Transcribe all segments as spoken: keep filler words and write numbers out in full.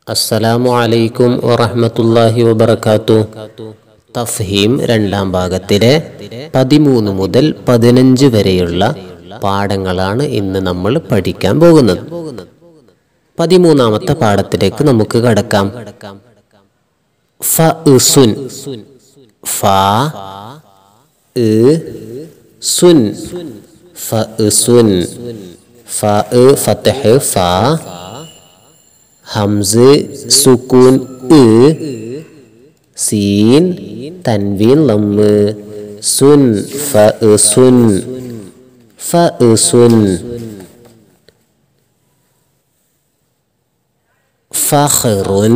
അസ്സലാമു അലൈക്കും വറഹ്മത്തുള്ളാഹി വബറകാതുഹു. തഫ്ഹീം രണ്ടാം ഭാഗത്തിലെ പതിമൂന്ന് മുതൽ പതിനഞ്ച് വരെയുള്ള പാഠങ്ങളാണ് ഇന്ന് നമ്മൾ പഠിക്കാൻ പോകുന്നത്. പതിമൂന്നാമത്തെ പാഠത്തിലേക്ക് നമുക്ക് കടക്കാം. ഫഉസുൻ ഫ ഇ സുൻ ഫഉസുൻ ഫ ഫത്ഹ് ഫ ഹംസ് സുകൂൻ ഇ സീൻ തൻവീൻ ലമ്മ് സുൻ ഫഉസുൻ ഫഉസുൻ ഫഖറുൻ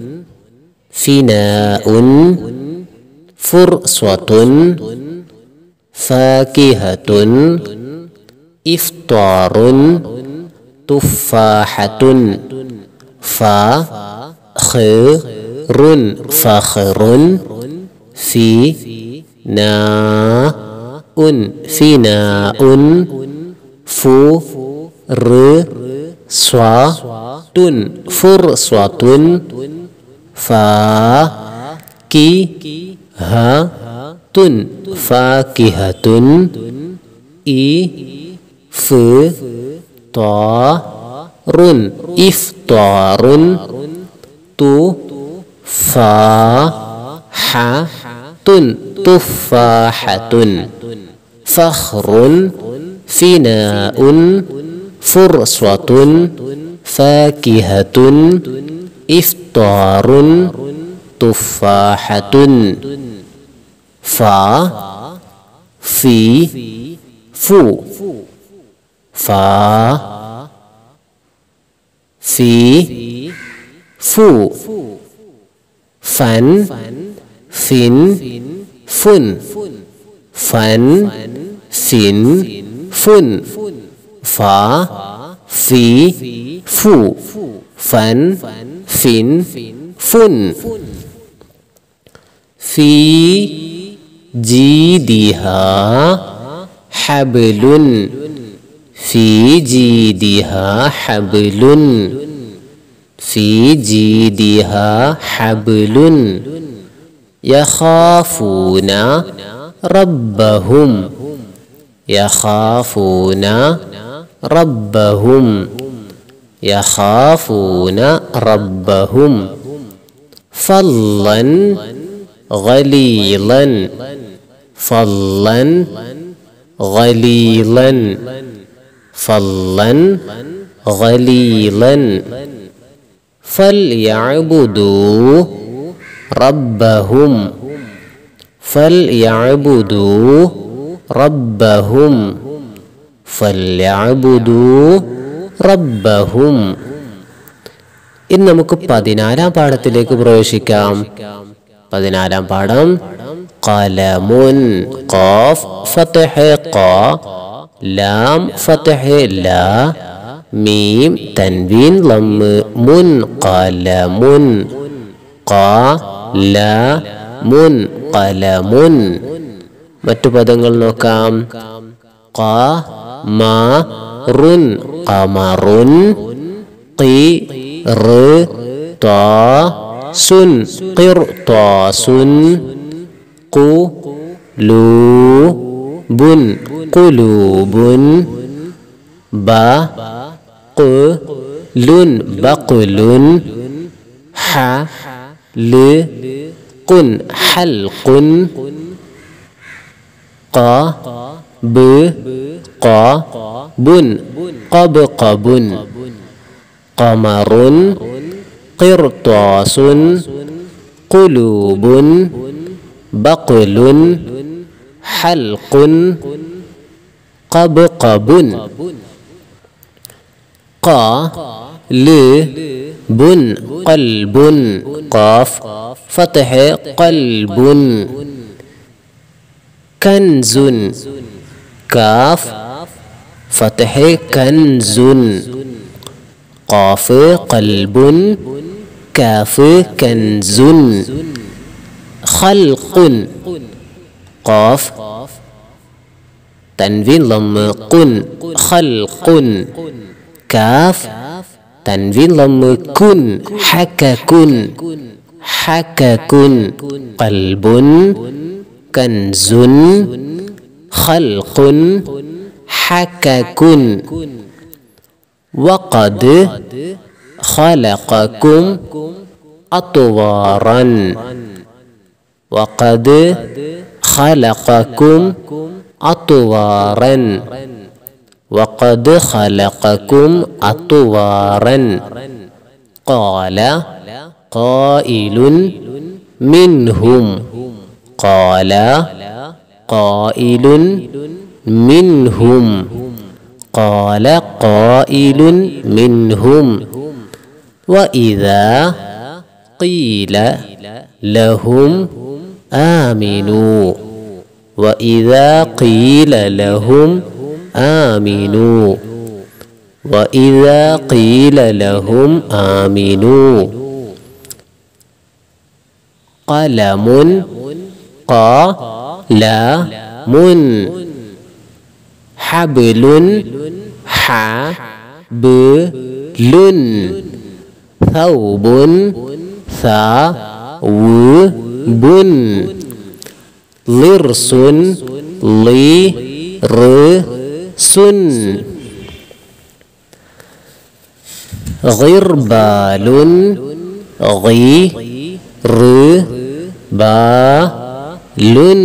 ഫിനാഉൻ ഫുർസ്വത്തുൻ ഫാകിഹത്തുൻ ഇഫ്താറുൻ തുഫാഹത്തുൻ ഫഖറുൻ ഫഖറുൻ ഫിനാഉൻ ഫിനാഉൻ ഫുർസ്വത്തുൻ ഫുർസ്വത്തുൻ ഫാകിഹത്തുൻ ഫാകിഹത്തുൻ ഇഫ്താറുൻ ഇഫ്താറുൻ തുഫാഹത്തുൻ തുഫാഹത്തുൻ ഫഖറുൻ ഫിനാഉൻ ഫുർസ്വത്തുൻ ഫാകിഹത്തുൻ ഇഫ്താറുൻ തുഫാഹത്തുൻ ഫ ഫി ഫു ഫ ഫി ഫു ഫൻ ഫിൻ ഫുൻ ഫൻ ഫിൻ ഫുൻ ഫ ഫി ഫു ഫൻ ഫിൻ ഫുൻ ഫി ജീദിഹാ ഹബ്ലുൻ ഫി ജീദിഹാ ഹബ്ലുൻ ഫി ജീദിഹാ ഹബ്ലുൻ യഖാഫൂന റബ്ബഹും യഖാഫൂന റബ്ബഹും യഖാഫൂന റബ്ബഹും ഫല്ലൻ ഗലീലൻ ഫല്ലൻ ഗലീലൻ ഫല്ലൻ ഗലീലൻ ഫൽയഅ്ബുദൂ റബ്ബഹും ഫൽയഅ്ബുദൂ റബ്ബഹും ഫൽയഅ്ബുദൂ റബ്ബഹും. ഇന്ന് നമുക്ക് പതിനാലാം പാഠത്തിലേക്ക് പ്രവേശിക്കാം. പതിനാലാം പാഠം ഖലമുൻ ഖാഫ് ഫത്ഹ് ഖ ലാം ഫത്ഹ് ലാ മീം തൻവീൻ ലമ്മ് മുൻ ഖലമുൻ ഖലമുൻ ഖലമുൻ. മറ്റു പദങ്ങൾ നോക്കാം. ഖമറുൻ ഖമറുൻ ഖിർതാസുൻ ഖിർതാസുൻ ഖുലൂബുൻ ഖുലൂബുൻ ബഖലുൻ ബഖലുൻ ഹൽഖുൻ ഹൽഖുൻ ഖബഖബുൻ ഖബഖബുൻ ഖമറുൻ ഖിർതാസുൻ ഖുലൂബുൻ ബഖലുൻ ഹൽഖുൻ ഖബഖബുൻ ഖൽബുൻ ഖൽബുൻ ഖാഫ് ഫത്ഹ് ഖൽബുൻ കൻസുൻ കാഫ് ഫത്ഹ് കൻസുൻ ഖാഫ് ഖൽബുൻ കാഫ് കൻസുൻ ഖൽഖുൻ ഖാഫ് തൻവീൻ ലമ്മ് ഖുൻ ഖൽഖുൻ കാഫ് تنوين ضم كن حكك حكك قلب كنز خلق حكك وقد خلقكم أطوارا وقد خلقكم أطوارا وقد خلقكم أطوارا قال قائل منهم قال قائل منهم قال قائل منهم وإذا قيل لهم آمنوا وإذا قيل لهم آمنوا وإذا قيل لهم آمنوا قلم قلم حبل حبل ثوب ثوب ضرس ضرس غربال غربال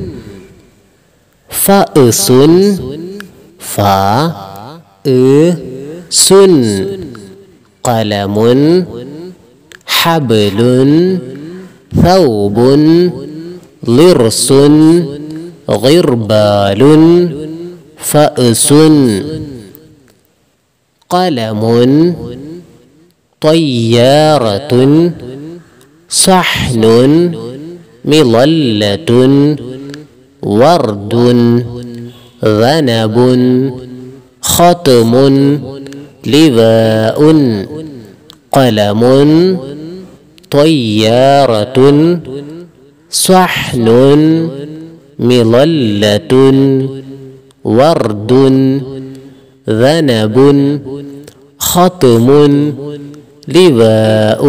فأس فأس قلم حبل ثوب ضرس غربال فأس قلم طيارة صحن مظلة ورد ذنب ختم لواء قلم طيارة صحن مظلة ورد ذنب ختم لواء.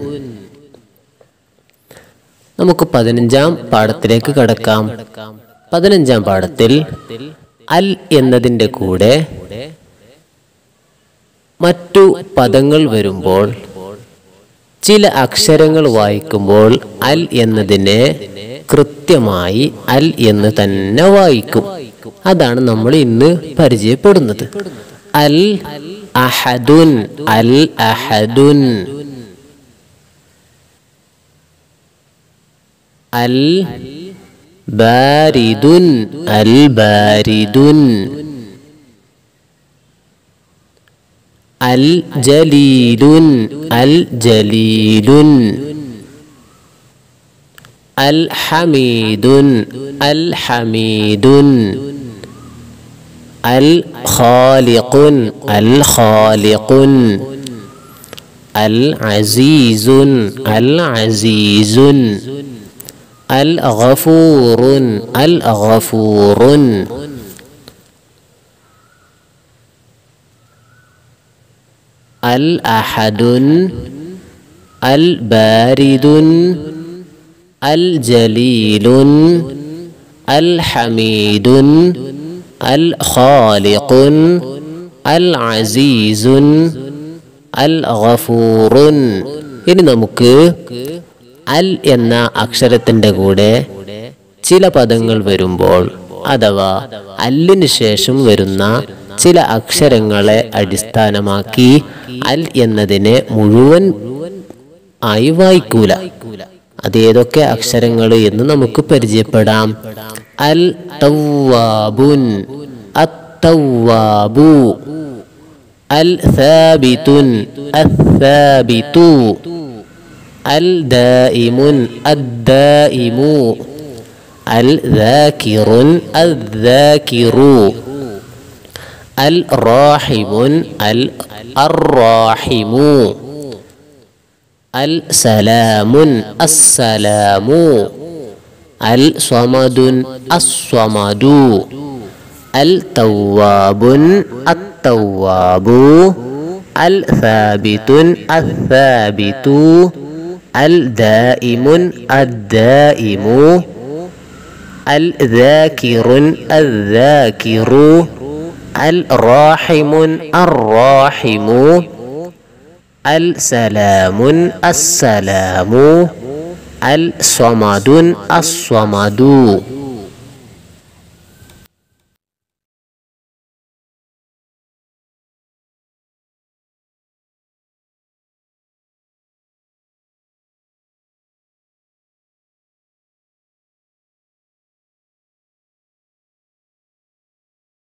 നമുക്ക് പതിനഞ്ചാം പാഠത്തിലേക്ക് കടക്കാം. പതിനഞ്ചാം പാഠത്തിൽ അൽ എന്നതിൻ്റെ കൂടെ മറ്റു പദങ്ങൾ വരുമ്പോൾ ചില അക്ഷരങ്ങൾ വായിക്കുമ്പോൾ അൽ എന്നതിനെ കൃത്യമായി അൽ എന്ന് തന്നെ വായിക്കും. അതാണ് നമ്മൾ ഇന്ന് പരിചയപ്പെടുന്നത്. അൽ അഹദുൻ അൽ അഹദുൻ അൽ ബാരിദുൻ അൽ ബാരിദുൻ അൽ ജലീലുൻ അൽ ജലീലുൻ അൽ ഹമീദുൻ അൽ ഹമീദുൻ അൽ ഖാലിഖുൻ അൽ ഖാലിഖുൻ അൽ അസീസുൻ അൽ അസീസുൻ അൽ ഗഫൂറുൻ അൽ ഗഫൂറുൻ അൽ അഹദുൻ അൽ ബാരിദുൻ അൽ ജലീലുൻ അൽ ഹമീദുൻ അൽ ഖാലിഖുൻ അൽ അസീസുൻ അൽ ഗഫൂറുൻ. ഇനി നമുക്ക് അൽ എന്ന അക്ഷരത്തിൻ്റെ കൂടെ ചില പദങ്ങൾ വരുമ്പോൾ അഥവാ അല്ലിന് ശേഷം വരുന്ന ചില അക്ഷരങ്ങളെ അടിസ്ഥാനമാക്കി അൽ എന്നതിനെ മുഴുവൻ ആയി വായിക്കൂല. അതേതൊക്കെ അക്ഷരങ്ങൾ എന്ന് നമുക്ക് പരിചയപ്പെടാം. അൽ തവ്വാബുൻ അത്തവ്വാബു അൽ സാബിതുൻ അസ്സാബിതു അൽ ദായിമുൻ അദ്ദായിമു അൽ ദാകിറുൻ അദ്ദാകിറു അൽ റാഹിമുൻ അൽ അർറാഹിമു അൽ സലാമുൻ അസ്സലാമു അൽ സ്വമദുൻ അസ്വമദു അൽ തവ്വാബുൻ അത്തവ്വാബു الثابت الثابت الدائم الدائم الذاكر الذاكر الراحم الراحم السلام السلام الصمد الصمد